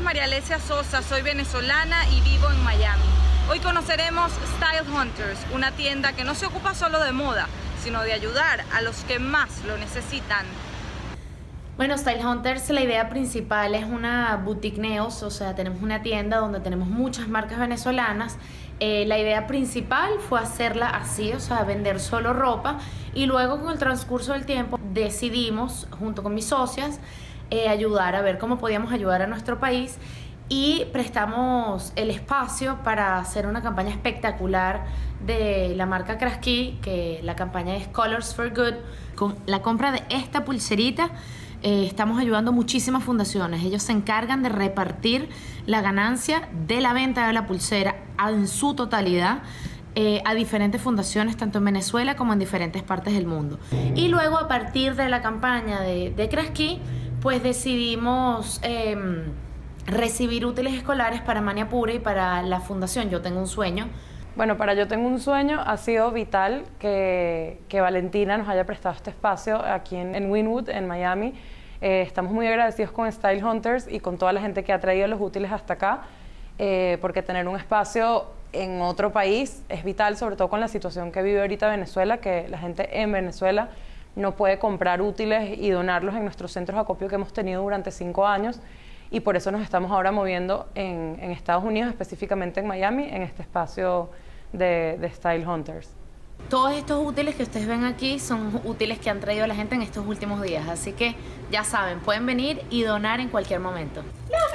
María Alesia Sosa, soy venezolana y vivo en Miami. Hoy conoceremos Style Hunters, una tienda que no se ocupa solo de moda, sino de ayudar a los que más lo necesitan. Bueno, Style Hunters, la idea principal es una boutique neos, o sea, tenemos una tienda donde tenemos muchas marcas venezolanas. La idea principal fue hacerla así, o sea, vender solo ropa, y luego con el transcurso del tiempo decidimos, junto con mis socias, ayudar a ver cómo podíamos ayudar a nuestro país, y prestamos el espacio para hacer una campaña espectacular de la marca Kraski, que la campaña es Colors for Good. Con la compra de esta pulserita estamos ayudando muchísimas fundaciones. Ellos se encargan de repartir la ganancia de la venta de la pulsera en su totalidad a diferentes fundaciones, tanto en Venezuela como en diferentes partes del mundo. Y luego, a partir de la campaña de Kraski, pues decidimos recibir útiles escolares para Maniapura y para la fundación Yo Tengo un Sueño. Bueno, para Yo Tengo un Sueño ha sido vital que Valentina nos haya prestado este espacio aquí en Wynwood, en Miami. Estamos muy agradecidos con Style Hunters y con toda la gente que ha traído los útiles hasta acá, porque tener un espacio en otro país es vital, sobre todo con la situación que vive ahorita Venezuela, que la gente en Venezuela no puede comprar útiles y donarlos en nuestros centros de acopio que hemos tenido durante 5 años, y por eso nos estamos ahora moviendo en Estados Unidos, específicamente en Miami, en este espacio de Style Hunters. Todos estos útiles que ustedes ven aquí son útiles que han traído la gente en estos últimos días, así que ya saben, pueden venir y donar en cualquier momento.